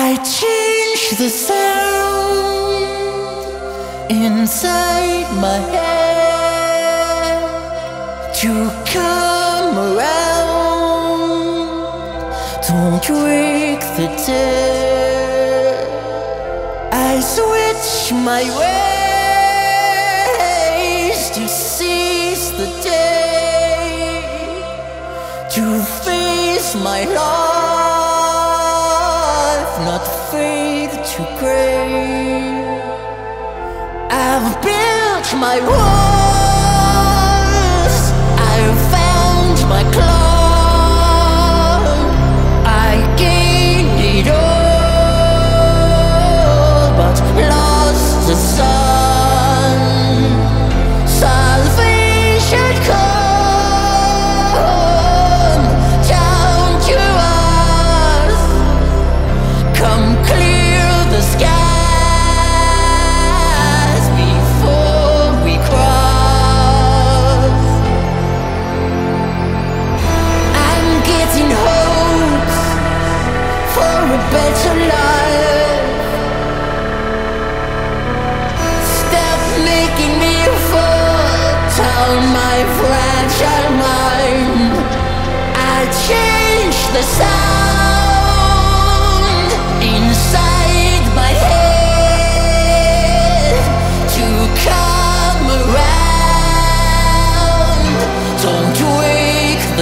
I change the sound inside my head to come around. Don't wake the dead. I switch my ways to seize the day, to face my life, not fade to gray. I've built my walls, I've found my cloud. I gained it all, but lost the sun. Salvation come down to us. Come clear the skies before we cross. I'm getting hopes for a better life. Stop making me fall down my fragile mind. I change the sound inside my head to come around. Don't wake the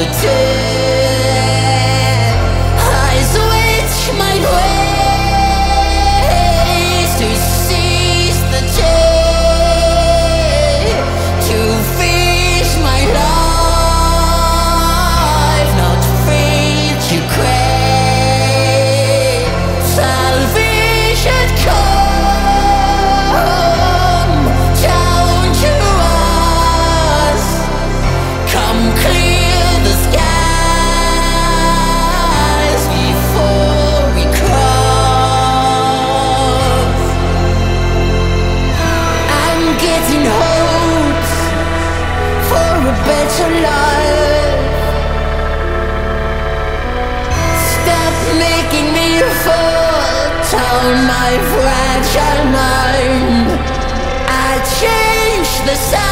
dead. I switch my ways to seize the day, to face my life, not fade to gray. Salvation come down to us. Come clear the skies before we cross. I'm getting hopes for a better life. Stop making me fall down my fragile mind. I change the sound